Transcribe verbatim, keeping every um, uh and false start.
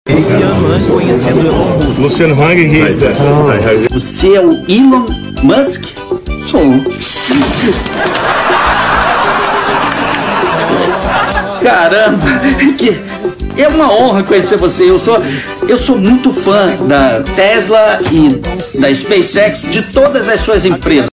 Luciano, conhecendo Ellon. Luciano Huang. Você é o Ellon Musk? Sou. Caramba, que é uma honra conhecer você. Eu sou, eu sou muito fã da Tesla e da SpaceX, de todas as suas empresas.